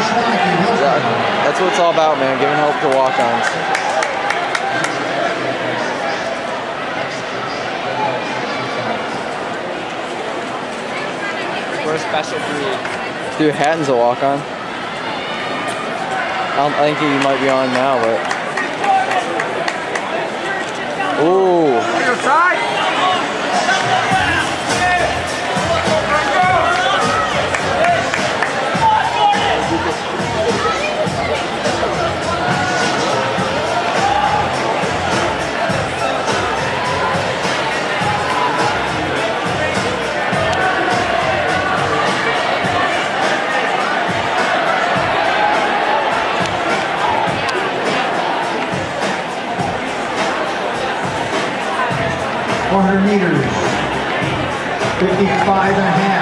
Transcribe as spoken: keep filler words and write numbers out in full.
That, that's what it's all about, man, giving hope to walk-ons. We're a special breed. Dude, Hatton's a walk-on. I don't think he might be on now, but... Ooh. Your side. four hundred meters, fifty-five and a half.